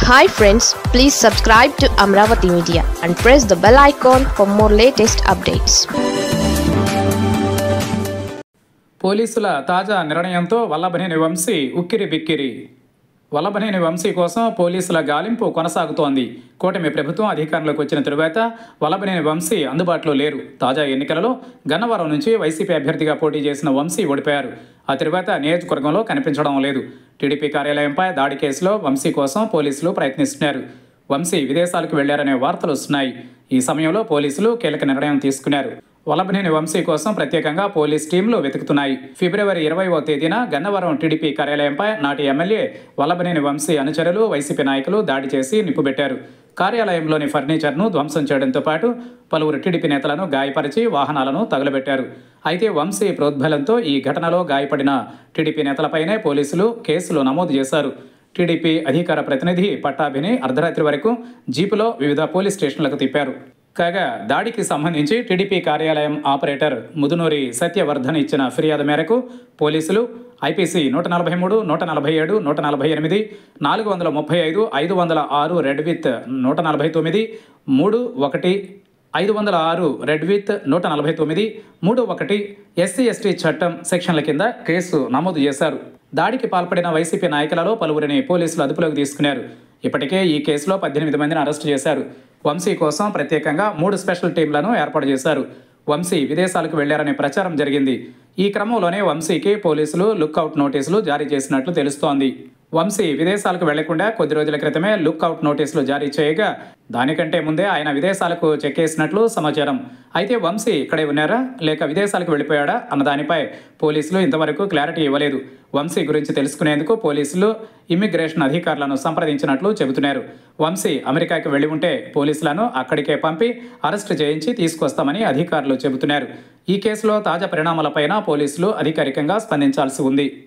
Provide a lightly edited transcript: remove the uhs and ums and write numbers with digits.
Hi friends, please subscribe to Amravati Media and press the bell icon for more latest updates. పోలీసుల తాజా నిర్ణయంతో వల్లభనేని వంశీ ఉక్కిరి బిక్కిరి. వల్లభనేని వంశీ కోసం పోలీసుల గాలింపు కొనసాగుతోంది. కూటమి ప్రభుత్వం అధికారంలోకి వచ్చిన తరువాత వల్లభనేని వంశీ అందుబాటులో లేరు. తాజా ఎన్నికలలో గన్నవరం నుంచి వైసీపీ అభ్యర్థిగా పోటీ చేసిన వంశీ ఓడిపోయారు. ఆ తరువాత నియోజకవర్గంలో కనిపించడం లేదు. టీడీపీ కార్యాలయంపై దాడి కేసులో వంశీ కోసం పోలీసులు ప్రయత్నిస్తున్నారు. వంశీ విదేశాలకు వెళ్లారనే వార్తలు వస్తున్నాయి. ఈ సమయంలో పోలీసులు కీలక నిర్ణయం తీసుకున్నారు. వల్లభనేని వంశీ కోసం ప్రత్యేకంగా పోలీస్ టీంలు వెతుకుతున్నాయి. ఫిబ్రవరి 20వ తేదీన గన్నవరం టీడీపీ కార్యాలయంపై నాటి ఎమ్మెల్యే వల్లభనేని వంశీ అనుచరులు వైసీపీ నాయకులు దాడి చేసి నిప్పుబెట్టారు. కార్యాలయంలోని ఫర్నిచర్ను ధ్వంసం చేయడంతో పాటు పలువురు టీడీపీ నేతలను గాయపరిచి వాహనాలను తగులబెట్టారు. అయితే వంశీ ప్రోద్బలంతో ఈ ఘటనలో గాయపడిన టీడీపీ నేతలపైనే పోలీసులు కేసులు నమోదు చేశారు. టీడీపీ అధికార ప్రతినిధి పట్టాభిని అర్ధరాత్రి వరకు జీపులో వివిధ పోలీస్ స్టేషన్లకు తిప్పారు. కాగా దాడికి సంబంధించి టీడీపీ కార్యాలయం ఆపరేటర్ ముదునూరి సత్యవర్ధన్ ఇచ్చిన ఫిర్యాదు మేరకు పోలీసులు IPC 143, 147, 148, 435, 506 read with 149, 31, 506 read with 149, 31 SC/ST చట్టం సెక్షన్ల కింద కేసు నమోదు చేశారు. దాడికి పాల్పడిన వైసీపీ నాయకులలో పలువురిని పోలీసులు అదుపులోకి తీసుకున్నారు. ఇప్పటికే ఈ కేసులో 18 మందిని అరెస్టు చేశారు. వంశీ కోసం ప్రత్యేకంగా 3 స్పెషల్ టీంలను ఏర్పాటు చేశారు. వంశీ విదేశాలకు వెళ్లారనే ప్రచారం జరిగింది. ఈ క్రమంలోనే వంశీకి పోలీసులు లుక్అవుట్ నోటీసులు జారీ చేసినట్లు తెలుస్తోంది. వంశీ విదేశాలకు వెళ్లకుండా కొద్ది రోజుల క్రితమే లుక్అవుట్ నోటీసులు జారీ చేయగా దానికంటే ముందే ఆయన విదేశాలకు చెక్కేసినట్లు సమాచారం. అయితే వంశీ ఇక్కడే ఉన్నారా లేక విదేశాలకు వెళ్ళిపోయాడా అన్న దానిపై పోలీసులు ఇంతవరకు క్లారిటీ ఇవ్వలేదు. వంశీ గురించి తెలుసుకునేందుకు పోలీసులు ఇమ్మిగ్రేషన్ అధికారులను సంప్రదించినట్లు చెబుతున్నారు. వంశీ అమెరికాకి వెళ్లి ఉంటే పోలీసులను అక్కడికే పంపి అరెస్టు చేయించి తీసుకొస్తామని అధికారులు చెబుతున్నారు. ఈ కేసులో తాజా పరిణామాలపైన పోలీసులు అధికారికంగా స్పందించాల్సి ఉంది.